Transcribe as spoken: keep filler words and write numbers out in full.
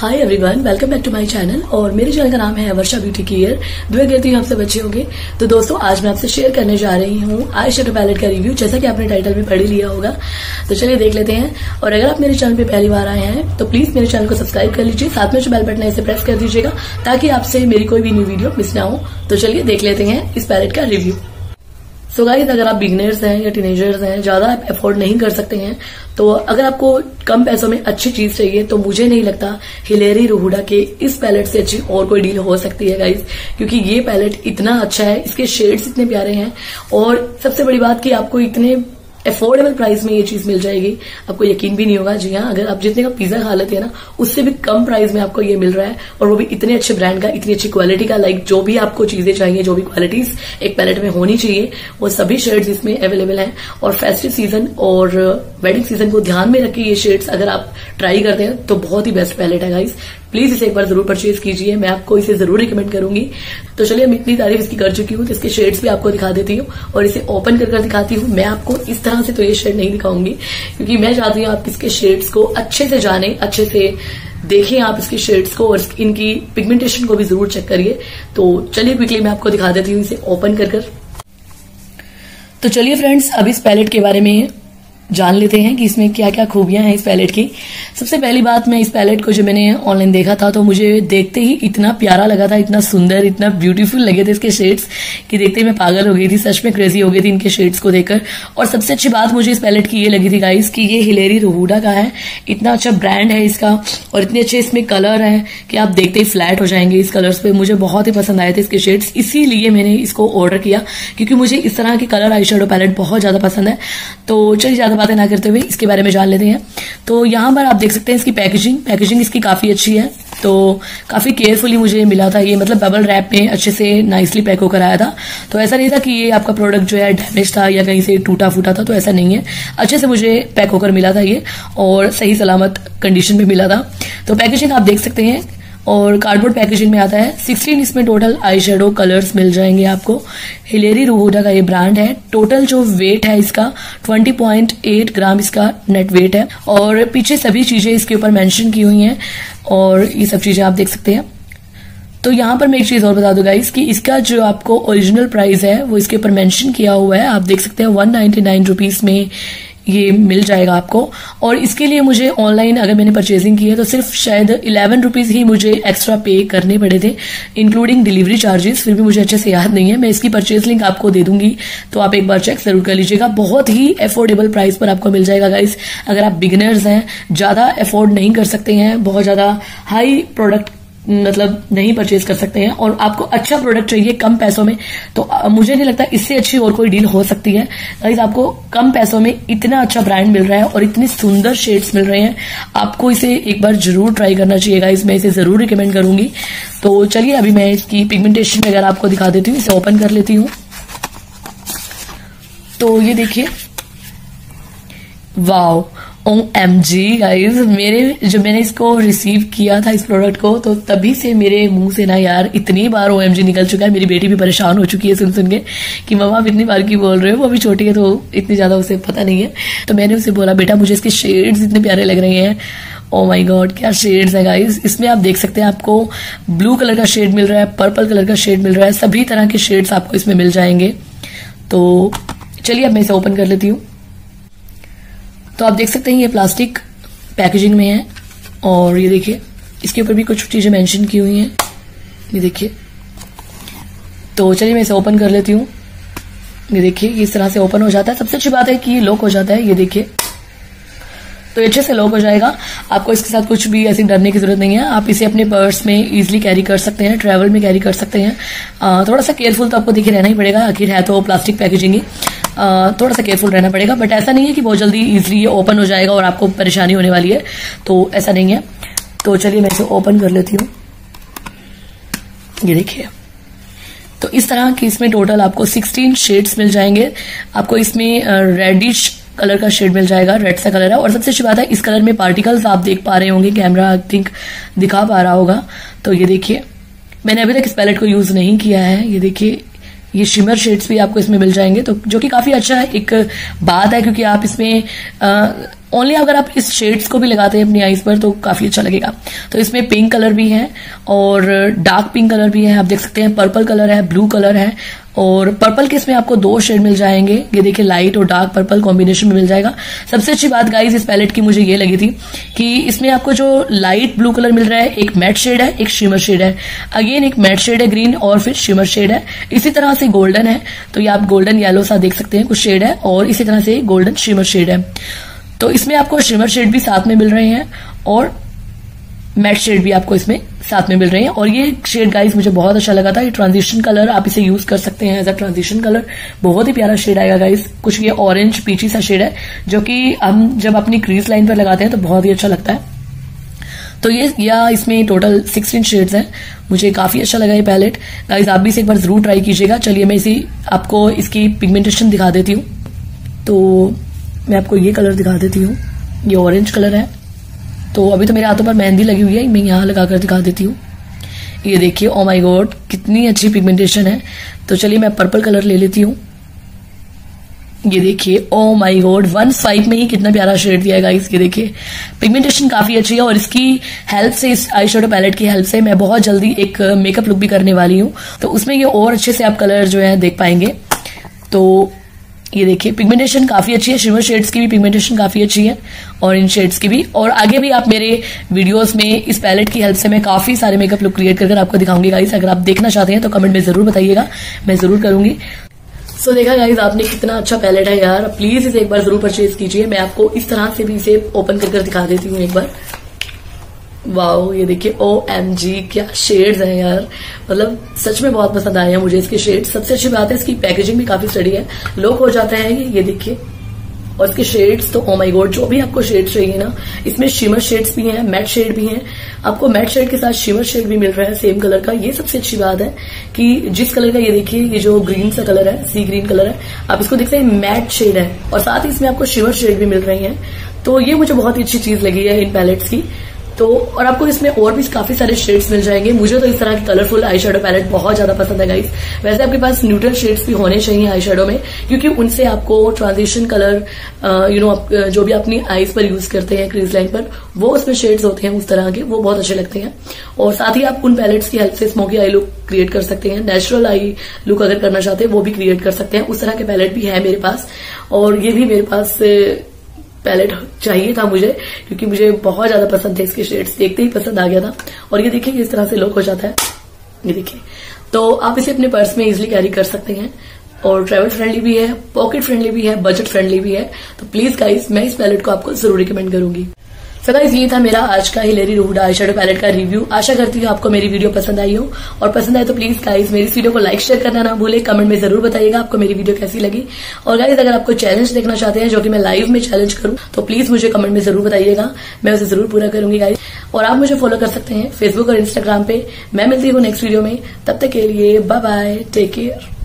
Hi everyone, welcome back to my channel. और मेरे channel का नाम है वर्षा ब्यूटी केयर। दुआ करती हूँ आप सब अच्छे होंगे। तो दोस्तों, आज मैं आपसे शेयर करने जा रही हूँ आई शेडो पैलेट का रिव्यू, जैसा कि आपने टाइटल में पढ़ ही लिया होगा। तो चलिए देख लेते हैं। और अगर आप मेरे चैनल पे पहली बार आए हैं तो प्लीज मेरे चैनल को सब्सक्राइब कर लीजिए, साथ में जो बेल बटन है इसे प्रेस कर दीजिएगा ताकि आपसे मेरी कोई भी न्यू वीडियो मिस ना हो। तो चलिए देख लेते हैं इस पैलेट का रिव्यू। सो गाइस, अगर आप बिगनर्स हैं या टीनेजर्स हैं, ज्यादा आप अफोर्ड नहीं कर सकते हैं, तो अगर आपको कम पैसों में अच्छी चीज चाहिए तो मुझे नहीं लगता हिलेरी रोहुडा के इस पैलेट से अच्छी और कोई डील हो सकती है गाइस, क्योंकि ये पैलेट इतना अच्छा है, इसके शेड्स इतने प्यारे हैं और सबसे बड़ी बात कि आपको इतने अफोर्डेबल प्राइस में ये चीज मिल जाएगी, आपको यकीन भी नहीं होगा। जी हाँ, अगर आप जितने का पिज्जा खा लेते हैं ना, उससे भी कम प्राइस में आपको ये मिल रहा है, और वो भी इतने अच्छे ब्रांड का, इतनी अच्छी क्वालिटी का। लाइक जो भी आपको चीजें चाहिए, जो भी क्वालिटीज एक पैलेट में होनी चाहिए, वो सभी शेड्स इसमें अवेलेबल हैं। और फेस्टिव सीजन और वेडिंग सीजन को ध्यान में रख के ये शेड्स अगर आप ट्राई करते हैं तो बहुत ही बेस्ट पैलेट है गाइस। प्लीज इसे एक बार जरूर परचेज कीजिए, मैं आपको इसे जरूर रिकमेंड करूंगी। तो चलिए, मैं इतनी तारीफ इसकी कर चुकी हूँ तो इसके शेड्स भी आपको दिखा देती हूँ और इसे ओपन कर कर दिखाती हूँ। मैं आपको इस तरह से तो ये शेड नहीं दिखाऊंगी, क्योंकि मैं चाहती हूँ आप इसके शेड्स को अच्छे से जाने, अच्छे से देखें आप इसके शेड्स को, और इनकी पिगमेंटेशन को भी जरूर चेक करिए। तो चलिए क्विकली मैं आपको दिखा देती हूँ इसे ओपन कर कर। तो चलिए फ्रेंड्स, अब इस पैलेट के बारे में जान लेते हैं कि इसमें क्या क्या खूबियां हैं इस पैलेट की। सबसे पहली बात, मैं इस पैलेट को जब मैंने ऑनलाइन देखा था तो मुझे देखते ही इतना प्यारा लगा था, इतना सुंदर, इतना ब्यूटीफुल लगे थे इसके शेड्स कि देखते ही मैं पागल हो गई थी, सच में क्रेजी हो गई थी इनके शेड्स को देखकर। और सबसे अच्छी बात मुझे इस पैलेट की ये लगी थी गाइस कि ये हिलेरी रोहुडा का है, इतना अच्छा ब्रांड है इसका, और इतने अच्छे इसमें कलर है कि आप देखते ही फ्लैट हो जाएंगे इस कलर्स पे। मुझे बहुत ही पसंद आए थे इसके शेड्स, इसीलिए मैंने इसको ऑर्डर किया, क्योंकि मुझे इस तरह के कलर आई शेडो पैलेट बहुत ज्यादा पसंद है। तो चलिए ज्यादा बातें ना करते हुए इसके बारे में जान लेते हैं। तो यहाँ पर आप देख सकते हैं इसकी पैकेजिंग पैकेजिंग इसकी काफी अच्छी है। तो काफी केयरफुली मुझे मिला था ये, मतलब बबल रैप में अच्छे से नाइसली पैक होकर आया था। तो ऐसा नहीं था कि ये आपका प्रोडक्ट जो है डैमेज था या कहीं से टूटा फूटा था, तो ऐसा नहीं है, अच्छे से मुझे पैक होकर मिला था ये, और सही सलामत कंडीशन में मिला था। तो पैकेजिंग आप देख सकते हैं, और कार्डबोर्ड पैकेजिंग में आता है। सोलह इसमें टोटल आई शेडो कलर्स मिल जाएंगे आपको। हिलेरी रोहुडा का ये ब्रांड है। टोटल जो वेट है इसका बीस पॉइंट आठ ग्राम इसका नेट वेट है, और पीछे सभी चीजें इसके ऊपर मेंशन की हुई हैं, और ये सब चीजें आप देख सकते हैं। तो यहाँ पर मैं एक चीज और बता दूं गाइस कि इसका जो आपको ओरिजिनल प्राइस है वो इसके ऊपर मेंशन किया हुआ है, आप देख सकते हैं वन नाइन्टी नाइन रुपीज में ये मिल जाएगा आपको। और इसके लिए मुझे ऑनलाइन अगर मैंने परचेजिंग की है तो सिर्फ शायद इलेवन रुपीज ही मुझे एक्स्ट्रा पे करने पड़े थे, इंक्लूडिंग डिलीवरी चार्जेस। फिर भी मुझे अच्छे से याद नहीं है, मैं इसकी परचेज लिंक आपको दे दूंगी, तो आप एक बार चेक जरूर कर लीजिएगा। बहुत ही अफोर्डेबल प्राइस पर आपको मिल जाएगा गाइस। अगर आप बिगिनर्स हैं, ज्यादा अफोर्ड नहीं कर सकते हैं, बहुत ज्यादा हाई प्रोडक्ट मतलब नहीं परचेज कर सकते हैं, और आपको अच्छा प्रोडक्ट चाहिए कम पैसों में, तो मुझे नहीं लगता इससे अच्छी और कोई डील हो सकती है गाइस। आपको कम पैसों में इतना अच्छा ब्रांड मिल रहा है और इतने सुंदर शेड्स मिल रहे हैं, आपको इसे एक बार जरूर ट्राई करना चाहिए गाइस, मैं इसे जरूर रिकमेंड करूंगी। तो चलिए अभी मैं इसकी पिगमेंटेशन वगैरह आपको दिखा देती हूँ, इसे ओपन कर लेती हूँ। तो ये देखिए, wow, O M G guys, मेरे जब मैंने इसको रिसीव किया था इस प्रोडक्ट को, तो तभी से मेरे मुंह से ना यार इतनी बार ओ एम जी निकल चुका है। मेरी बेटी भी परेशान हो चुकी है सुन सुन के कि मम्मा आप इतनी बार क्यों बोल रहे हो, वो अभी छोटी है तो इतनी ज्यादा उसे पता नहीं है। तो मैंने उसे बोला, बेटा मुझे इसके शेड्स इतने प्यारे लग रहे हैं। ओ माय गॉड, क्या शेड्स है गाइज। इसमें आप देख सकते हैं आपको ब्लू कलर का शेड मिल रहा है, पर्पल कलर का शेड मिल रहा है, सभी तरह के शेड्स आपको इसमें मिल जाएंगे। तो चलिए अब मैं इसे ओपन कर लेती हूँ। तो आप देख सकते हैं ये प्लास्टिक पैकेजिंग में है, और ये देखिए इसके ऊपर भी कुछ चीजें मेंशन की हुई हैं, ये देखिए। तो चलिए मैं इसे ओपन कर लेती हूँ। ये देखिए इस तरह से ओपन हो जाता है। सबसे अच्छी बात है कि ये लॉक हो जाता है, ये देखिए, तो अच्छे से लॉक हो जाएगा। आपको इसके साथ कुछ भी ऐसी डरने की जरूरत नहीं है, आप इसे अपने पर्स में इजीली कैरी कर सकते हैं, ट्रैवल में कैरी कर सकते हैं। आ, थोड़ा सा केयरफुल तो आपको देखिए रहना ही पड़ेगा, आखिर है तो प्लास्टिक पैकेजिंग ही, आ, थोड़ा सा केयरफुल रहना पड़ेगा, बट ऐसा नहीं है कि बहुत जल्दी इजीली ओपन हो जाएगा और आपको परेशानी होने वाली है, तो ऐसा नहीं है। तो चलिए मैं इसे ओपन कर लेती हूँ। ये देखिए, तो इस तरह की इसमें टोटल आपको सोलह शेड्स मिल जाएंगे। आपको इसमें रेडिश कलर का शेड मिल जाएगा, रेड सा कलर है, और सबसे अच्छी बात है इस कलर में पार्टिकल्स आप देख पा रहे होंगे, कैमरा आई थिंक दिखा पा रहा होगा। तो ये देखिए, मैंने अभी तक इस पैलेट को यूज नहीं किया है। ये देखिए, ये शिमर शेड्स भी आपको इसमें मिल जाएंगे, तो जो कि काफी अच्छा है, एक बात है, क्योंकि आप इसमें आ, ओनली अगर आप इस शेड्स को भी लगाते हैं अपनी आईज पर तो काफी अच्छा लगेगा। तो इसमें पिंक कलर भी है और डार्क पिंक कलर भी है, आप देख सकते हैं पर्पल कलर है, ब्लू कलर है और पर्पल के इसमें आपको दो शेड मिल जाएंगे। ये देखिए लाइट और डार्क पर्पल कॉम्बिनेशन में मिल जाएगा। सबसे अच्छी बात गाइस इस पैलेट की मुझे ये लगी थी कि इसमें आपको जो लाइट ब्लू कलर मिल रहा है, एक मैट शेड है, एक शिमर शेड है। अगेन एक मैट शेड है ग्रीन और फिर शिमर शेड है। इसी तरह से गोल्डन है, तो ये आप गोल्डन येलो सा देख सकते हैं कुछ शेड है और इसी तरह से गोल्डन शिमर शेड है। तो इसमें आपको शिमर शेड भी साथ में मिल रहे हैं और मैट शेड भी आपको इसमें साथ में मिल रहे हैं। और ये शेड गाइस मुझे बहुत अच्छा लगा था। ये ट्रांजिशन कलर आप इसे यूज कर सकते हैं एज अ ट्रांजिशन कलर, बहुत ही प्यारा शेड आएगा गाइस। कुछ ये ऑरेंज पीची सा शेड है जो कि हम जब अपनी क्रीज लाइन पर लगाते हैं तो बहुत ही अच्छा लगता है। तो ये या इसमें टोटल सिक्सटीन शेड्स हैं। मुझे काफी अच्छा लगा ये पैलेट गाइस, आप भी इसे एक बार जरूर ट्राई कीजिएगा। चलिए मैं इसी आपको इसकी पिगमेंटेशन दिखा देती हूँ। तो मैं आपको ये कलर दिखा देती हूँ, ये ऑरेंज कलर है। तो अभी तो मेरे हाथों पर मेहंदी लगी हुई है, मैं यहाँ लगाकर दिखा देती हूँ। ये देखिए ओ माय गॉड कितनी अच्छी पिगमेंटेशन है। तो चलिए मैं पर्पल कलर ले लेती हूँ। ये देखिए oh my God one five में ही कितना प्यारा शेड दिया है गाइस। ये देखिए पिगमेंटेशन काफी अच्छी है और इसकी हेल्प से, इस आई शेडो पैलेट की हेल्प से मैं बहुत जल्दी एक मेकअप लुक भी करने वाली हूँ। तो उसमें ये और अच्छे से आप कलर जो है देख पाएंगे। तो ये देखिए पिगमेंटेशन काफी अच्छी है, शिमर शेड्स की भी पिगमेंटेशन काफी अच्छी है और इन शेड्स की भी। और आगे भी आप मेरे वीडियोस में इस पैलेट की हेल्प से मैं काफी सारे मेकअप लुक क्रिएट कर आपको दिखाऊंगी गाइस। अगर आप देखना चाहते हैं तो कमेंट में जरूर बताइएगा, मैं जरूर करूंगी। सो so, देखा गाइस आपने कितना अच्छा पैलेट है यार, प्लीज इसे एक बार जरूर परचेज कीजिए। मैं आपको इस तरह से भी इसे ओपन कर कर दिखा देती हूँ एक बार। वाओ ये देखिए ओ एम जी क्या शेड्स हैं यार, मतलब सच में बहुत पसंद आए हैं मुझे इसके शेड्स। सबसे अच्छी बात है इसकी पैकेजिंग भी काफी स्टडी है, लॉक हो जाता है ये, ये देखिए। और इसके शेड्स तो ओ माय गॉड, जो भी आपको शेड्स चाहिए ना, इसमें शिमर शेड्स भी हैं, मैट शेड भी हैं। आपको मैट शेड के साथ शिमर शेड भी मिल रहा है सेम कलर का। ये सबसे अच्छी बात है कि जिस कलर का ये देखिए, ये जो ग्रीन सा कलर है, सी ग्रीन कलर है, आप इसको देखते हैं मैट शेड है और साथ ही इसमें आपको शिमर शेड भी मिल रही है। तो ये मुझे बहुत ही अच्छी चीज लगी है इन पैलेट्स की। तो और आपको इसमें और भी काफी सारे शेड्स मिल जाएंगे। मुझे तो इस तरह की कलरफुल आई शेडो पैलेट बहुत ज्यादा पसंद है गाइस। वैसे आपके पास न्यूट्रल शेड्स भी होने चाहिए आई शेडो में, क्योंकि उनसे आपको ट्रांजिशन कलर यू नो जो भी अपनी आईज पर यूज करते हैं क्रीज लाइन पर, वो उसमें शेड्स होते हैं उस तरह के, वो बहुत अच्छे लगते हैं। और साथ ही आप उन पैलेट्स की हेल्प से स्मोकी आई लुक क्रिएट कर सकते हैं। नेचुरल आई लुक अगर करना चाहते हैं वो भी क्रिएट कर सकते हैं। उस तरह के पैलेट भी है मेरे पास और ये भी मेरे पास पैलेट चाहिए था मुझे, क्योंकि मुझे बहुत ज्यादा पसंद थे इसके शेड्स, देखते ही पसंद आ गया था। और ये देखिए इस तरह से लुक हो जाता है, ये देखिए। तो आप इसे अपने पर्स में इजिली कैरी कर सकते हैं और ट्रैवल फ्रेंडली भी है, पॉकेट फ्रेंडली भी है, बजट फ्रेंडली भी है। तो प्लीज गाइस मैं इस पैलेट को आपको जरूर रिकमेंड करूंगी। सो गाइस ये था मेरा आज का हिलेरी हुडा आई शेडो पैलेट का रिव्यू। आशा करती हूँ आपको मेरी वीडियो पसंद आई हो, और पसंद आए तो प्लीज गाइस मेरी इस वीडियो को लाइक शेयर करना ना भूले। कमेंट में जरूर बताइएगा आपको मेरी वीडियो कैसी लगी। और गाइस अगर आपको चैलेंज देखना चाहते हैं जो कि मैं लाइव में चैलेंज करूं, तो प्लीज मुझे कमेंट में जरूर बताइएगा, मैं उसे जरूर पूरा करूंगी गाइस। और आप मुझे फॉलो कर सकते हैं फेसबुक और इंस्टाग्राम पे। मैं मिलती हूँ नेक्स्ट वीडियो में, तब तक के लिए बाय बाय, टेक केयर।